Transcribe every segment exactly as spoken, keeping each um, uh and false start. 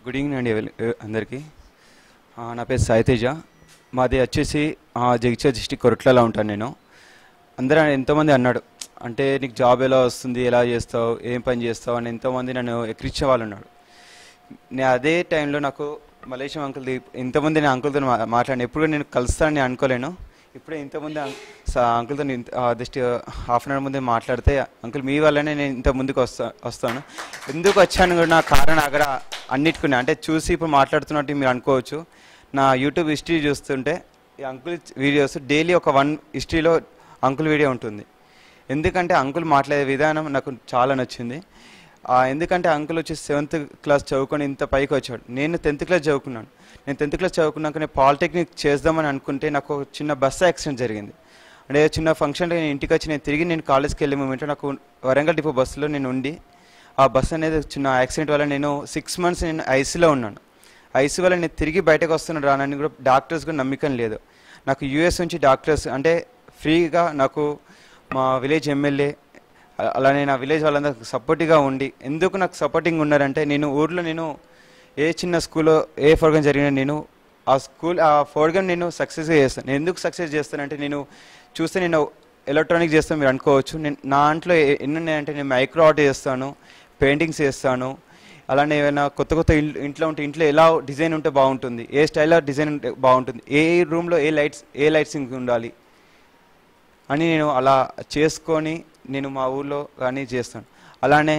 Good evening అండి అందరికీ. నా పేరు సాయితేజ. మాది వచ్చేసి జగిత్యాల డిస్టిక్ కొరట్లలో ఉంటాను నేను. అందరూ ఎంతోమంది అన్నాడు, అంటే నీకు జాబ్ ఎలా వస్తుంది, ఎలా చేస్తావు, ఏం పని చేస్తావు అని ఎంతోమంది నన్ను ఎక్కిరించే వాళ్ళు ఉన్నాడు. నేను అదే టైంలో నాకు మలేషియా అంకుల్ది ఇంతమంది నేను అంకుల్తో మాట్లాడిన ఎప్పుడు నేను కలుస్తానని అనుకోలేను. ఇప్పుడే ఇంతమంది అంకుల్తో జస్ట్ హాఫ్ అన్ అవర్ ముందే మాట్లాడితే, అంకుల్ మీ వల్లనే నేను ఇంత ముందుకు వస్తా వస్తాను ఎందుకు వచ్చాను కూడా నా కారణం అక్కడ అన్నిటికున్నా. అంటే చూసి ఇప్పుడు మాట్లాడుతున్నట్టు మీరు అనుకోవచ్చు. నా యూట్యూబ్ హిస్టరీ చూస్తుంటే ఈ అంకుల్ వీడియోస్ డైలీ ఒక వన్ హిస్టరీలో అంకుల్ వీడియో ఉంటుంది. ఎందుకంటే అంకుల్ మాట్లాడే విధానం నాకు చాలా నచ్చింది. ఎందుకంటే అంకుల్ వచ్చి సెవెంత్ క్లాస్ చదువుకొని ఇంత పైకి వచ్చాడు. నేను టెన్త్ క్లాస్ చదువుకున్నాను. నేను టెన్త్ క్లాస్ చదువుకున్నాక నేను పాలిటెక్నిక్ చేద్దామని అనుకుంటే నాకు ఒక చిన్న బస్సు యాక్సిడెంట్ జరిగింది. అంటే చిన్న ఫంక్షన్లో నేను ఇంటికి వచ్చి నేను తిరిగి నేను కాలేజ్కి వెళ్ళే మూమెంట్లో నాకు వరంగల్ డిపో బస్సులో నేను ఉండి ఆ బస్సు అనేది చిన్న యాక్సిడెంట్ వల్ల నేను సిక్స్ మంత్స్ నేను ఐసీలో ఉన్నాను. ఐసీ వల్ల నేను తిరిగి బయటకు వస్తున్నాను రానని కూడా డాక్టర్స్ కూడా నమ్మకం లేదు. నాకు యూఎస్ నుంచి డాక్టర్స్ అంటే ఫ్రీగా నాకు మా విలేజ్ ఎమ్మెల్యే అలానే నా విలేజ్ వాళ్ళందరూ సపోర్టివ్గా ఉండి, ఎందుకు నాకు సపోర్టింగ్ ఉన్నారంటే నేను ఊర్లో నేను ఏ చిన్న స్కూల్లో ఏ ప్రోగ్రామ్ జరిగినా నేను ఆ స్కూల్ ఆ ప్రోగ్రామ్ నేను సక్సెస్గా చేస్తాను. నేను ఎందుకు సక్సెస్ చేస్తానంటే నేను చూస్తే నేను ఎలక్ట్రానిక్ చేస్తాను మీరు అనుకోవచ్చు. నేను నా ఇంట్లో ఎన్ని ఉన్నాయంటే నేను మైక్రో ఆర్ట్ చేస్తాను, పెయింటింగ్స్ చేస్తాను. అలానే ఏమైనా కొత్త కొత్త ఇంట్లో ఉంటే ఇంట్లో ఎలా డిజైన్ ఉంటే బాగుంటుంది, ఏ స్టైల్లో డిజైన్ ఉంటే బాగుంటుంది, ఏ రూమ్లో ఏ లైట్స్ ఏ లైట్సింగ్ ఉండాలి అని నేను అలా చేసుకొని నేను మా ఊళ్ళో కానీ చేస్తాను. అలానే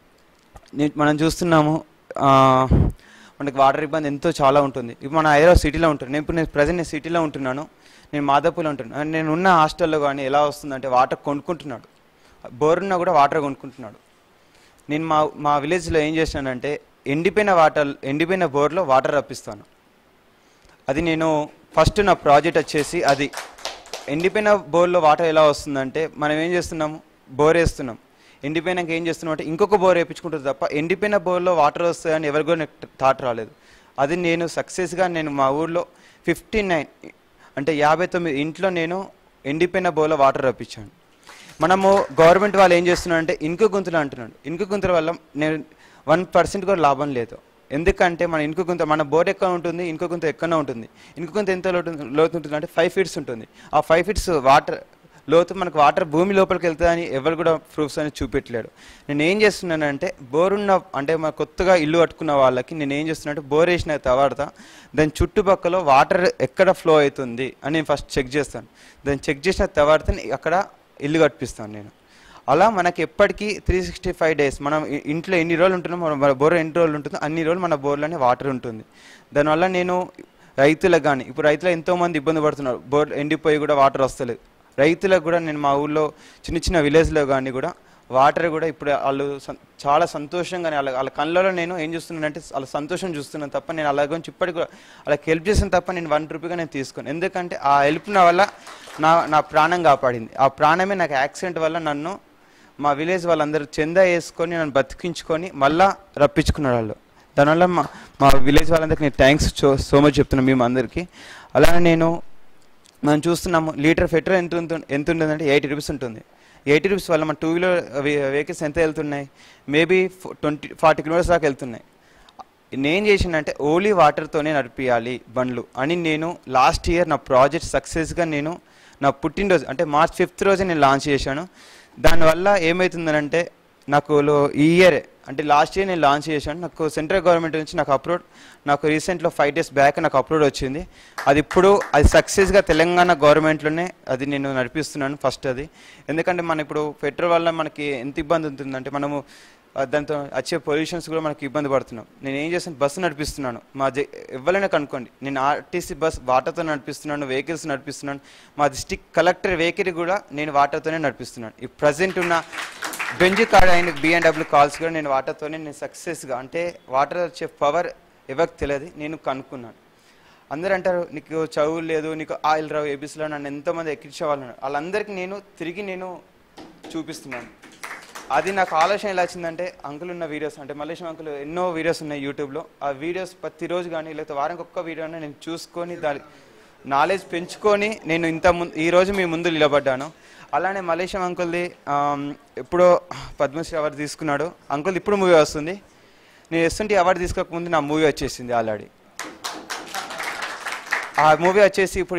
మనం చూస్తున్నాము మనకి వాటర్ ఇబ్బంది ఎంతో చాలా ఉంటుంది. ఇప్పుడు మన హైదరాబాద్ సిటీలో ఉంటుంది. నేను ఇప్పుడు నేను ప్రజెంట్ నేను సిటీలో ఉంటున్నాను. నేను మాదాపూర్లో ఉంటున్నాను. నేను ఉన్న హాస్టల్లో కానీ ఎలా వస్తుందంటే వాటర్ కొనుక్కుంటున్నాడు, బోర్ ఉన్నా కూడా వాటర్ కొనుక్కుంటున్నాడు. నేను మా మా విలేజ్లో ఏం చేశానంటే ఎండిపోయిన వాటర్ ఎండిపోయిన బోర్లో వాటర్ రప్పిస్తాను. అది నేను ఫస్ట్ నా ప్రాజెక్ట్ వచ్చేసి అది ఎండిపోయిన బోర్లో వాటర్ ఎలా వస్తుందంటే మనం ఏం చేస్తున్నాము, బోర్ వేస్తున్నాం, ఎండిపోయినాక ఏం చేస్తున్నాం అంటే ఇంకొక బోర్ వేయించుకుంటుంది తప్ప ఎండిపోయిన బోర్లో వాటర్ వస్తాయని ఎవరికి కూడా థాట్ రాలేదు. అది నేను సక్సెస్గా నేను మా ఊర్లో ఫిఫ్టీ నైన్ అంటే యాభై తొమ్మిది ఇంట్లో నేను ఎండిపోయిన బోర్లో వాటర్ రప్పించాను. మనము గవర్నమెంట్ వాళ్ళు ఏం చేస్తున్నారంటే ఇంకు గుంతలు అంటున్నాడు. ఇంకు గుంతల వల్ల నేను వన్ పర్సెంట్ కూడా లాభం లేదు. ఎందుకంటే మన ఇంకు గుంత మన బోర్ ఎక్కడ ఉంటుంది, ఇంకో గుంత ఎక్కడో ఉంటుంది. ఇంకో గుంత ఎంత లోతు లోతు ఉంటుంది అంటే ఫైవ్ ఫీట్స్ ఉంటుంది. ఆ ఫైవ్ ఫీట్స్ వాటర్ లోతు మనకు వాటర్ భూమి లోపలికి వెళ్తుందని ఎవరు కూడా ప్రూఫ్స్ అని చూపెట్టలేడు. నేను ఏం చేస్తున్నానంటే బోరున్న అంటే మన కొత్తగా ఇల్లు కట్టుకున్న వాళ్ళకి నేను ఏం చేస్తున్నానంటే బోర్ వేసిన తర్వాత దాని చుట్టుపక్కల వాటర్ ఎక్కడ ఫ్లో అవుతుంది అని నేను ఫస్ట్ చెక్ చేస్తాను. దాన్ని చెక్ చేసిన తర్వాత అక్కడ ఇల్లు కట్టిస్తాను నేను. అలా మనకి ఎప్పటికీ త్రీ సిక్స్టీ ఫైవ్ డేస్ మనం ఇంట్లో ఎన్ని రోజులు ఉంటున్నాం, మన బోర్ ఎన్ని రోజులు ఉంటుందో అన్ని రోజులు మన బోర్లోనే వాటర్ ఉంటుంది. దానివల్ల నేను రైతులకు కానీ ఇప్పుడు రైతులు ఎంతోమంది ఇబ్బంది పడుతున్నారు, బోర్ ఎండిపోయి కూడా వాటర్ వస్తలేదు. రైతులకు కూడా నేను మా ఊళ్ళో చిన్న చిన్న విలేజ్లో కానీ కూడా వాటర్ కూడా ఇప్పుడు వాళ్ళు చాలా సంతోషంగా వాళ్ళ వాళ్ళ కళ్ళలో నేను ఏం చూస్తున్నానంటే వాళ్ళ సంతోషం చూస్తున్నాను తప్ప నేను అలా గురించి ఇప్పటికి కూడా వాళ్ళకి హెల్ప్ చేసిన తప్ప నేను వన్ రూపీగా నేను తీసుకోను. ఎందుకంటే ఆ హెల్ప్ నా వల్ల నా నా ప్రాణం కాపాడింది. ఆ ప్రాణమే నాకు యాక్సిడెంట్ వల్ల నన్ను మా విలేజ్ వాళ్ళందరూ చందా వేసుకొని నన్ను బతికించుకొని మళ్ళీ రప్పించుకున్నారు వాళ్ళు. దానివల్ల మా మా విలేజ్ వాళ్ళందరికీ నేను థ్యాంక్స్ సో మచ్ చెప్తున్నాను మేము అందరికీ. అలానే నేను మనం చూస్తున్నాము లీటర్ పెట్రోల్ ఎంత ఎంత ఉంటుందంటే ఎయిటీ రూపీస్ ఉంటుంది. ఎయిటీ రూపీస్ వల్ల మన టూ వీలర్ వెహికల్స్ ఎంత వెళ్తున్నాయి, మేబీ ట్వంటీ ఫార్టీ కిలోమీటర్స్ దాకా వెళ్తున్నాయి. నేను చేసినంటే ఓన్లీ వాటర్తోనే నడిపియాలి బండ్లు అని నేను లాస్ట్ ఇయర్ నా ప్రాజెక్ట్ సక్సెస్గా నేను నా పుట్టినరోజు అంటే మార్చ్ ఫిఫ్త్ రోజే నేను లాంచ్ చేశాను. దానివల్ల ఏమవుతుందనంటే నాకు ఈ ఇయర్ అంటే లాస్ట్ ఇయర్ నేను లాంచ్ చేశాను. నాకు సెంట్రల్ గవర్నమెంట్ నుంచి నాకు అప్లోడ్ నాకు రీసెంట్లో ఫైవ్ డేస్ బ్యాక్ నాకు అప్లోడ్ వచ్చింది. అది ఇప్పుడు అది సక్సెస్గా తెలంగాణ గవర్నమెంట్లోనే అది నేను నడిపిస్తున్నాను ఫస్ట్ అది. ఎందుకంటే మన ఇప్పుడు పెట్రోల్ వల్ల మనకి ఎంత ఇబ్బంది ఉంటుందంటే మనము దాంతో వచ్చే పొల్యూషన్స్ కూడా మనకి ఇబ్బంది పడుతున్నాం. నేను ఏం చేస్తాను బస్సు నడిపిస్తున్నాను. మా జ ఎవరైనా కనుక్కోండి, నేను ఆర్టీసీ బస్ వాటర్తో నడిపిస్తున్నాను, వెహికల్స్ నడిపిస్తున్నాను. మా డిస్ట్రిక్ట్ కలెక్టర్ వెహికల్ కూడా నేను వాటర్తోనే నడిపిస్తున్నాను. ఈ ప్రజెంట్ ఉన్న బెంజ్ కార్ అయిన బిఎండబ్ల్యూ కాల్స్ కూడా నేను వాటర్తోనే నేను సక్సెస్గా అంటే వాటర్ వచ్చే పవర్ ఎవరికి తెలియదు నేను కనుక్కున్నాను. అందరూ అంటారు నీకు చదువు లేదు, నీకు ఆయిల్ రావు, ఏబీసీలో నన్ను ఎంతోమంది ఎక్కించే వాళ్ళు వాళ్ళందరికీ నేను తిరిగి నేను చూపిస్తున్నాను. అది నాకు ఆలోచన ఎలా వచ్చిందంటే అంకుల్ ఉన్న వీడియోస్ అంటే మల్లేశం అంకుల్ ఎన్నో వీడియోస్ ఉన్నాయి యూట్యూబ్లో. ఆ వీడియోస్ ప్రతిరోజు కానీ లేకపోతే వారానికి ఒక్క వీడియోని నేను చూసుకొని దాని నాలెడ్జ్ పెంచుకొని నేను ఇంత ముందు ఈరోజు మీ ముందు నిలబడ్డాను. అలానే మల్లేశం అంకుల్ది ఎప్పుడో పద్మశ్రీ అవార్డు తీసుకున్నాడు. అంకుల్ ఇప్పుడు మూవీ వస్తుంది నేను ఎస్ఎన్టీ అవార్డు తీసుకోకముందు నా మూవీ వచ్చేసింది ఆల్రెడీ. ఆ మూవీ వచ్చేసి ఇప్పుడు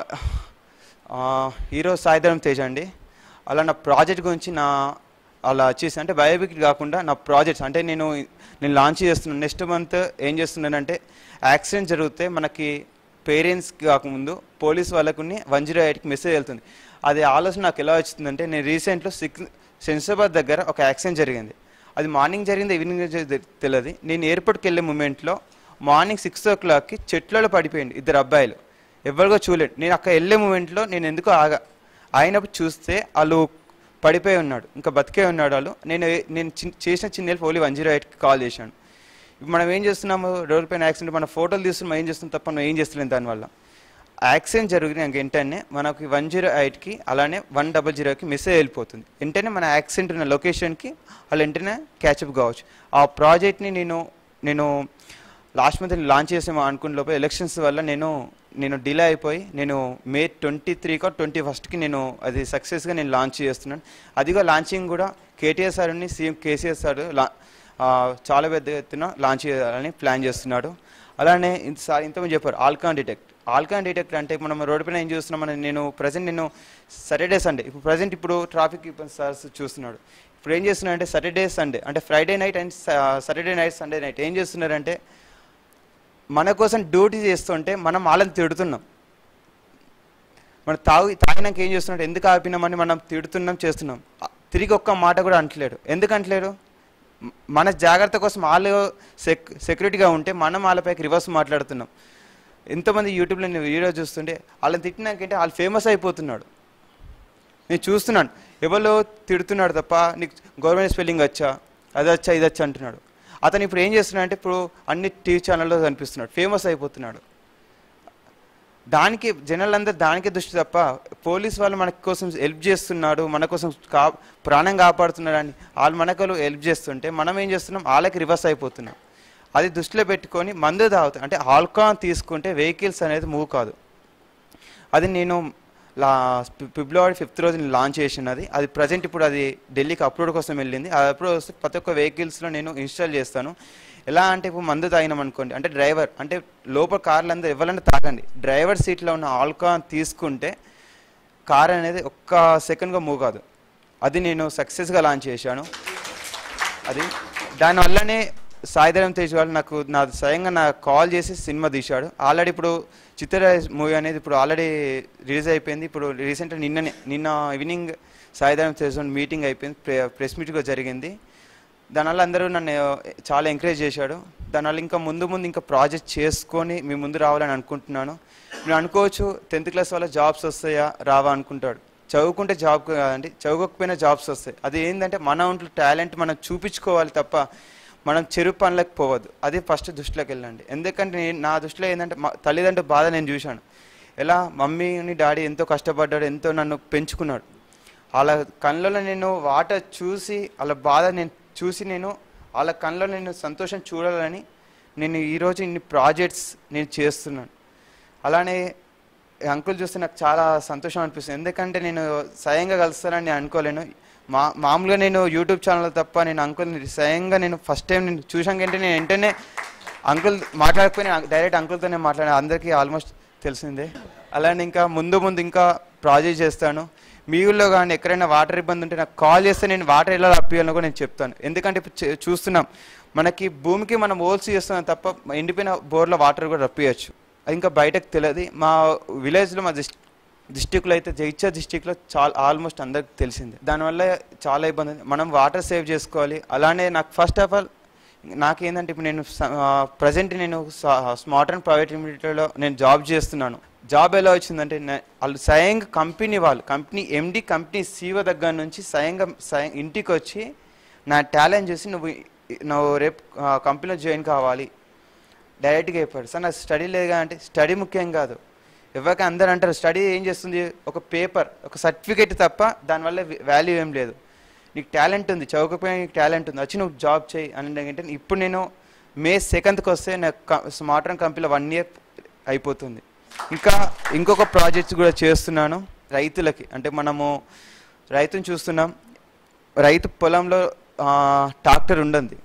హీరో సాయిధరం తేజ్ అండి. అలా నా ప్రాజెక్ట్ గురించి నా అలా వచ్చేసి అంటే బయోపిక్ కాకుండా నా ప్రాజెక్ట్స్ అంటే నేను నేను లాంచ్ చేస్తున్నాను. నెక్స్ట్ మంత్ ఏం చేస్తున్నానంటే యాక్సిడెంట్ జరిగితే మనకి పేరెంట్స్కి కాకముందు పోలీస్ వాళ్ళకు వన్ జీరో ఎయిట్కి మెసేజ్ వెళ్తుంది. అది ఆలోచన నాకు ఎలా వచ్చిందంటే నేను రీసెంట్లో సిక్ శంషాబాద్ దగ్గర ఒక యాక్సిడెంట్ జరిగింది. అది మార్నింగ్ జరిగింది ఈవినింగ్ తెలియదు. నేను ఎయిర్పోర్ట్కి వెళ్ళే మూమెంట్లో మార్నింగ్ సిక్స్ ఓ క్లాక్కి చెట్లలో పడిపోయింది ఇద్దరు అబ్బాయిలు, ఎవరికో చూడలేదు. నేను అక్కడ వెళ్ళే మూమెంట్లో నేను ఎందుకో ఆగా అయినప్పుడు చూస్తే వాళ్ళు పడిపోయి ఉన్నాడు, ఇంకా బతికే ఉన్నాడు వాళ్ళు. నేను నేను చేసిన చిన్న ఓన్లీ వన్ జీరో ఎయిట్కి కాల్ చేశాను. ఇప్పుడు మనం ఏం చేస్తున్నాము, రోడ్ పైన యాక్సిడెంట్ మన ఫోటోలు తీస్తున్నాం, ఏం చేస్తున్నాం తప్ప మనం ఏం చేస్తలేము. దానివల్ల యాక్సిడెంట్ జరిగిన వెంటనే మనకి వన్ జీరో ఎయిట్కి అలానే వన్ డబల్ జీరోకి మెసేజ్ వెళ్ళిపోతుంది. వెంటనే మన యాక్సిడెంట్ ఉన్న లొకేషన్కి వాళ్ళు వెంటనే క్యాచప్ కావచ్చు. ఆ ప్రాజెక్ట్ని నేను నేను లాస్ట్ మంత్ లాంచ్ చేసాము అనుకున్న లోపల ఎలక్షన్స్ వల్ల నేను నేను డిలే అయిపోయి నేను మే ట్వంటీ త్రీకో ట్వంటీ ఫస్ట్కి నేను అది సక్సెస్గా నేను లాంచ్ చేస్తున్నాను. అదిగా లాంచింగ్ కూడా కేటీఆర్ సార్ని సీఎం కేసీఆర్ సార్ లా చాలా పెద్ద ఎత్తున లాంచ్ చేయాలని ప్లాన్ చేస్తున్నాడు. అలానే ఇంత సార్ ఇంతమంది చెప్పారు ఆల్కాన్ డిటెక్ట్. ఆల్కాన్ డిటెక్ట్ అంటే మనం రోడ్డు పైన ఏం చూస్తున్నాం, మన నేను ప్రజెంట్ నేను సాటర్డే సండే ఇప్పుడు ప్రజెంట్ ఇప్పుడు ట్రాఫిక్ సార్ చూస్తున్నాడు. ఇప్పుడు ఏం చేస్తున్నారు అంటే సాటర్డే సండే అంటే Friday night and Saturday night Sunday night ఏం చేస్తున్నారంటే మన కోసం డ్యూటీ చేస్తుంటే మనం వాళ్ళని తిడుతున్నాం. మనం తాగి తాగినాక ఏం చేస్తున్నాడు, ఎందుకు ఆపినామని మనం తిడుతున్నాం చేస్తున్నాం. తిరిగి ఒక్క మాట కూడా అంటలేడు. ఎందుకు అంటలేడు, మన జాగ్రత్త కోసం వాళ్ళు సెక్ సెక్యూరిటీగా ఉంటే మనం వాళ్ళపైకి రివర్స్ మాట్లాడుతున్నాం. ఎంతోమంది యూట్యూబ్లో నేను వీడియో చూస్తుంటే వాళ్ళని తిట్టినాకంటే వాళ్ళు ఫేమస్ అయిపోతున్నాడు. నేను చూస్తున్నాను ఎవరో తిడుతున్నాడు తప్ప నీకు గవర్నమెంట్ స్పెల్లింగ్ వచ్చా అది వచ్చా ఇది వచ్చా అంటున్నాడు. అతను ఇప్పుడు ఏం చేస్తున్నాడు అంటే ఇప్పుడు అన్ని టీవీ ఛానల్లో కనిపిస్తున్నాడు, ఫేమస్ అయిపోతున్నాడు. దానికి జనాలందరూ దానికే దృష్టి తప్ప పోలీస్ వాళ్ళు మన కోసం హెల్ప్ చేస్తున్నాడు, మన కోసం కా ప్రాణం కాపాడుతున్నాడు అని వాళ్ళు మనకు హెల్ప్ చేస్తుంటే మనం ఏం చేస్తున్నాం, వాళ్ళకి రివర్స్ అయిపోతున్నాం. అది దృష్టిలో పెట్టుకొని మందు తాగుతాం అంటే ఆల్కహాల్ తీసుకుంటే వెహికల్స్ అనేది మూవ్ కాదు. అది నేను లా ఫిబ్రవరి ఫిఫ్త్ రోజు నేను లాంచ్ చేసినది. అది ప్రజెంట్ ఇప్పుడు అది ఢిల్లీకి అప్లోడ్ కోసం వెళ్ళింది. అది అప్లోడ్ వస్తే ప్రతి ఒక్క వెహికల్స్లో నేను ఇన్స్టాల్ చేస్తాను. ఎలా అంటే ఇప్పుడు మందు తాగినాం అనుకోండి, అంటే డ్రైవర్ అంటే లోపల కార్లు అందరూ ఎవరైనా తాగండి, డ్రైవర్ సీట్లో ఉన్న ఆల్కహాల్ తీసుకుంటే కార్ అనేది ఒక్క సెకండ్గా మూవ్ కాదు. అది నేను సక్సెస్గా లాంచ్ చేశాను. అది దానివల్లనే సాయిధరం తేజ్ వాళ్ళు నాకు నా స్వయంగా నాకు కాల్ చేసి సినిమా తీశాడు. ఆల్రెడీ ఇప్పుడు చిత్రరాజ్ మూవీ అనేది ఇప్పుడు ఆల్రెడీ రిలీజ్ అయిపోయింది. ఇప్పుడు రీసెంట్గా నిన్ననే నిన్న ఈవినింగ్ సాయిధరం తేజ్ మీటింగ్ అయిపోయింది, ప్రెస్ మీట్ కూడా జరిగింది. దానివల్ల అందరూ నన్ను చాలా ఎంకరేజ్ చేశాడు. దానివల్ల ఇంకా ముందు ముందు ఇంకా ప్రాజెక్ట్ చేసుకొని మీ ముందు రావాలని అనుకుంటున్నాను. నేను అనుకోవచ్చు టెన్త్ క్లాస్ వల్ల జాబ్స్ వస్తాయా రావా అనుకుంటాడు. చదువుకుంటే జాబ్ కాదండి, చదువుకోకపోయినా జాబ్స్ వస్తాయి. అది ఏంటంటే మన ఒంట్లో టాలెంట్ మనం చూపించుకోవాలి తప్ప మనం చెరువు పనులకు పోవద్దు. అది ఫస్ట్ దృష్టిలోకి వెళ్ళండి. ఎందుకంటే నేను నా దృష్టిలో ఏంటంటే మా తల్లిదండ్రుల బాధ నేను చూశాను. ఎలా మమ్మీని డాడీ ఎంతో కష్టపడ్డాడు, ఎంతో నన్ను పెంచుకున్నాడు. వాళ్ళ కళ్ళలో నేను వాటర్ చూసి వాళ్ళ బాధ నేను చూసి నేను వాళ్ళ కళ్ళలో నేను సంతోషం చూడాలని నేను ఈరోజు ఇన్ని ప్రాజెక్ట్స్ నేను చేస్తున్నాను. అలానే అంకుల్ చూస్తే నాకు చాలా సంతోషం అనిపిస్తుంది. ఎందుకంటే నేను స్వయంగా కలుస్తానని నేను అనుకోలేను. మా మామూలుగా నేను యూట్యూబ్ ఛానల్ తప్ప నేను అంకుల్ని స్వయంగా నేను ఫస్ట్ టైం నేను చూసాక ఏంటంటే నేను వెంటనే అంకుల్ మాట్లాడకపోయినా డైరెక్ట్ అంకుల్తోనే మాట్లాడాను. అందరికీ ఆల్మోస్ట్ తెలిసిందే. అలానే ఇంకా ముందు ముందు ఇంకా ప్రాజెక్ట్ చేస్తాను. మీ ఊళ్ళో కానీ ఎక్కడైనా వాటర్ ఇబ్బంది ఉంటే నాకు కాల్ చేస్తే నేను వాటర్ ఎలా రప్పియాలో కూడా నేను చెప్తాను. ఎందుకంటే ఇప్పుడు చూస్తున్నాం మనకి భూమికి మనం హోల్స్ చేస్తున్నాం తప్ప ఎండిపోయిన బోర్లో వాటర్ కూడా రప్పియచ్చు. అది ఇంకా బయటకు తెలియదు. మా విలేజ్లో మా డిస్ట్రిక్ట్ డిస్టిక్లో అయితే జగిత్యాల డిస్టిక్లో చాలా ఆల్మోస్ట్ అందరికి తెలిసిందే. దానివల్ల చాలా ఇబ్బంది. మనం వాటర్ సేవ్ చేసుకోవాలి. అలానే నాకు ఫస్ట్ ఆఫ్ ఆల్ నాకేంటంటే ఇప్పుడు నేను ప్రజెంట్ నేను స్మార్ట్ అండ్ ప్రైవేట్ లిమిటెడ్లో నేను జాబ్ చేస్తున్నాను. జాబ్ ఎలా వచ్చిందంటే వాళ్ళు స్వయంగా కంపెనీ వాళ్ళు కంపెనీ ఎండి కంపెనీ సీఓ దగ్గర నుంచి స్వయంగా స్వయం ఇంటికి వచ్చి నా టాలెంట్ చూసి నువ్వు నువ్వు రేపు కంపెనీలో జాయిన్ కావాలి డైరెక్ట్గా చెప్పాడు. సార్ నాకు స్టడీ లేదు అంటే స్టడీ ముఖ్యం కాదు. ఎవరికి అందరూ అంటారు స్టడీ ఏం చేస్తుంది, ఒక పేపర్ ఒక సర్టిఫికేట్ తప్ప దానివల్ల వాల్యూ ఏం లేదు. నీకు టాలెంట్ ఉంది, చదువుకపోయినా నీకు టాలెంట్ ఉంది, వచ్చి నువ్వు జాబ్ చేయి అని ఏంటంటే ఇప్పుడు నేను మే సెకండ్కి వస్తే నాకు స్మార్ట్ అండ్ కంపెనీలో వన్ ఇయర్ అయిపోతుంది. ఇంకా ఇంకొక ప్రాజెక్ట్స్ కూడా చేస్తున్నాను రైతులకి. అంటే మనము రైతుని చూస్తున్నాం, రైతు పొలంలో ట్రాక్టర్ ఉండదు,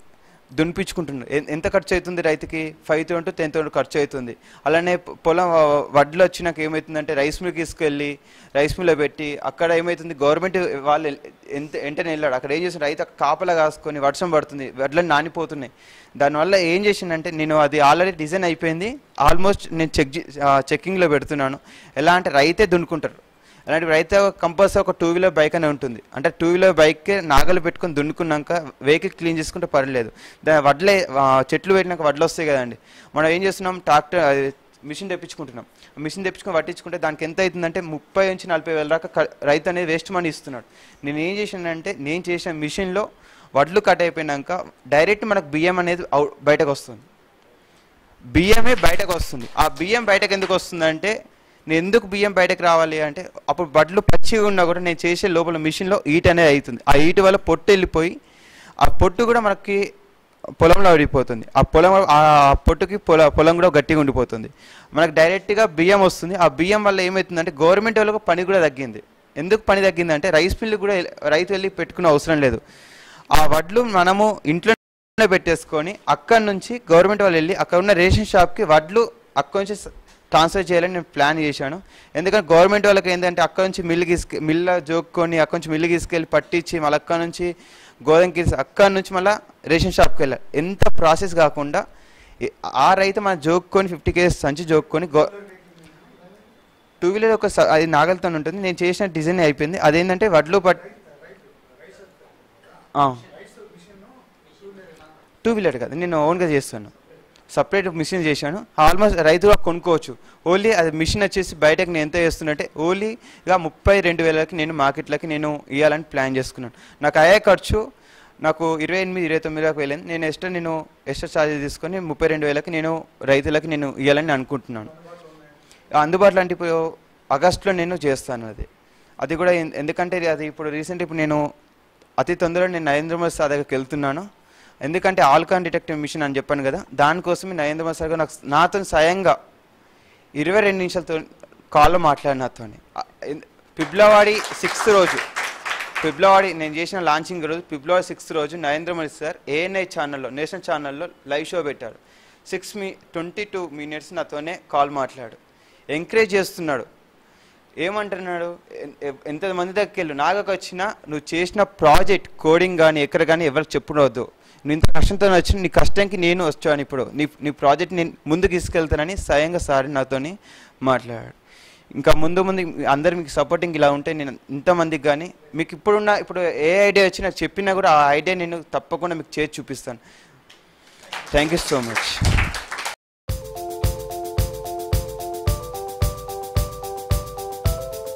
దున్నిపించుకుంటున్నారు. ఎంత ఖర్చు అవుతుంది రైతుకి? Five thousand to ten thousand ఖర్చు అవుతుంది. అలానే పొలం వడ్లు వచ్చినాక ఏమవుతుందంటే రైస్ మిల్కి తీసుకెళ్ళి రైస్ మిల్లో పెట్టి అక్కడ ఏమవుతుంది, గవర్నమెంట్ వాళ్ళు ఎంత వెంటనే వెళ్ళాడు, అక్కడ ఏం చేసిన రైతు కాపలా కాసుకొని వర్షం పడుతుంది, వడ్లను నానిపోతున్నాయి. దానివల్ల ఏం చేసిందంటే నేను అది ఆల్రెడీ డిజైన్ అయిపోయింది, ఆల్మోస్ట్ నేను చెక్ చెక్కింగ్లో పెడుతున్నాను. ఎలా అంటే రైతే దున్నుకుంటారు. అలాంటి రైతు కంపల్సరీ ఒక టూ వీలర్ బైక్ అనే ఉంటుంది. అంటే టూ వీలర్ బైక్కి నాగలు పెట్టుకొని దున్నుకున్నాక వెహికల్ క్లీన్ చేసుకుంటే పర్లేదు. దా వడ్లే చెట్లు పెట్టినాక వడ్లు వస్తాయి కదండి, మనం ఏం చేస్తున్నాం, ట్రాక్టర్ మిషన్ తెప్పించుకుంటున్నాం. మిషన్ తెప్పించుకొని పట్టించుకుంటే దానికి ఎంత అవుతుందంటే ముప్పై నుంచి నలభై వేల దాకా రైతు అనేది వేస్ట్ మనీ ఇస్తున్నాడు. నేను ఏం చేశానంటే నేను చేసిన మిషన్లో వడ్లు కట్ అయిపోయినాక డైరెక్ట్ మనకు బియ్యం అనేది బయటకు వస్తుంది. బియ్యమే బయటకు వస్తుంది. ఆ బియ్యం బయటకు ఎందుకు వస్తుందంటే, నేను ఎందుకు బియ్యం బయటకు రావాలి అంటే, అప్పుడు వడ్లు పచ్చిగా ఉన్నా కూడా నేను చేసే లోపల మిషన్లో ఈట్ అనేది అవుతుంది. ఆ ఈట్ వల్ల పొట్టు వెళ్ళిపోయి ఆ పొట్టు కూడా మనకి పొలంలో పడిపోతుంది. ఆ పొలం ఆ పొట్టుకి పొల పొలం కూడా గట్టిగా ఉండిపోతుంది. మనకు డైరెక్ట్గా బియ్యం వస్తుంది. ఆ బియ్యం వల్ల ఏమవుతుందంటే గవర్నమెంట్ వాళ్ళకు పని కూడా తగ్గింది. ఎందుకు పని తగ్గిందంటే రైస్ మిల్లు కూడా రైతు వెళ్ళి పెట్టుకునే అవసరం లేదు. ఆ వడ్లు మనము ఇంట్లోనే పెట్టేసుకొని అక్కడి నుంచి గవర్నమెంట్ వాళ్ళు వెళ్ళి అక్కడ ఉన్న రేషన్ షాప్కి వడ్లు అక్కడి నుంచి ట్రాన్స్ఫర్ చేయాలని నేను ప్లాన్ చేశాను. ఎందుకంటే గవర్నమెంట్ వాళ్ళకి ఏంటంటే అక్కడ నుంచి మిల్లు తీసుకు మిల్ల జోక్కొని అక్కడ నుంచి మిల్లు తీసుకెళ్ళి పట్టించి మళ్ళీ అక్కడ నుంచి గోధుమకి అక్కడ నుంచి మళ్ళీ రేషన్ షాప్కి వెళ్ళాలి. ఎంత ప్రాసెస్ కాకుండా ఆ రైతు మన జోక్కొని ఫిఫ్టీ కేజీస్ సంచి జోక్కొని గో టూ వీలర్ ఒక అది నాగలితో ఉంటుంది. నేను చేసిన డిజైన్ అయిపోయింది. అదేంటంటే వడ్లు పట్ టూ వీలర్ కాదు, నేను ఓన్గా చేస్తాను. సపరేట్ మిషన్ చేశాను. ఆల్మోస్ట్ రైతుగా కొనుక్కోవచ్చు. ఓన్లీ అది మిషన్ వచ్చేసి బయటకు నేను ఎంత చేస్తున్నట్టే ఓన్లీగా ముప్పై రెండు వేలకి నేను మార్కెట్లకి నేను ఇవ్వాలని ప్లాన్ చేసుకున్నాను. నాకు అయ్యే ఖర్చు నాకు ఇరవై ఎనిమిది ఇరవై తొమ్మిది దాకా వెళ్ళింది. నేను ఎక్స్ట్రా నేను ఎక్స్ట్రా ఛార్జెస్ తీసుకొని ముప్పై రెండు వేలకి నేను రైతులకి నేను ఇవ్వాలని అనుకుంటున్నాను. అందుబాటులో అంటే ఇప్పుడు ఆగస్టులో నేను చేస్తాను. అది అది కూడా ఎందుకంటే అది ఇప్పుడు రీసెంట్ ఇప్పుడు నేను అతి తొందరగా నేను నరేంద్ర మోదీ సార్ దగ్గరికి వెళ్తున్నాను. ఎందుకంటే ఆల్కాన్ డిటెక్టివ్ మిషన్ అని చెప్పాను కదా, దానికోసమే నరేంద్ర మోదీ సార్ గారు నాకు నాతో స్వయంగా ఇరవై రెండు నిమిషాలతో కాల్లో మాట్లాడిన నాతో. ఫిబ్రవరి సిక్స్త్ రోజు ఫిబ్రవరి నేను చేసిన లాంచింగ్ రోజు ఫిబ్రవరి సిక్స్త్ రోజు నరేంద్ర మోదీ సార్ ఏఎన్ఐ ఛానల్లో నేషనల్ ఛానల్లో లైవ్ షో పెట్టారు. సిక్స్ మీ ట్వంటీ టూ మినిట్స్ నాతోనే కాల్ మాట్లాడు, ఎంకరేజ్ చేస్తున్నాడు. ఏమంటున్నాడు, ఎంతమంది దగ్గరికి వెళ్ళు, నాగకు వచ్చినా నువ్వు చేసిన ప్రాజెక్ట్ కోడింగ్ కానీ ఎక్కడ కానీ ఎవరికి చెప్పుకోవద్దు, నువ్వు ఇంత కష్టంతో వచ్చిన నీ కష్టంకి నేను వచ్చాను, ఇప్పుడు నీ నీ ప్రాజెక్ట్ నేను ముందుకు తీసుకెళ్తానని స్వయంగా సార్ నాతోని మాట్లాడాడు. ఇంకా ముందు ముందు అందరు మీకు సపోర్టింగ్ ఇలా ఉంటే నేను ఇంతమందికి కానీ మీకు ఇప్పుడున్న ఇప్పుడు ఏ ఐడియా వచ్చి నాకు చెప్పినా కూడా ఆ ఐడియా నేను తప్పకుండా మీకు చేసి చూపిస్తాను. Thank you so much.